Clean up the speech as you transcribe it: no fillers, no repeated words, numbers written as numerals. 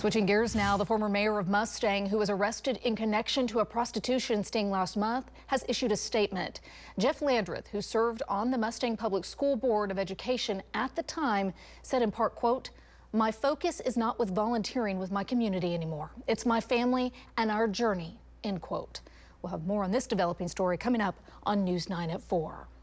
Switching gears now, the former mayor of Mustang, who was arrested in connection to a prostitution sting last month, has issued a statement. Jeff Landreth, who served on the Mustang Public School Board of Education at the time, said in part, quote, "My focus is not with volunteering with my community anymore. It's my family and our journey," end quote. We'll have more on this developing story coming up on News 9 at 4.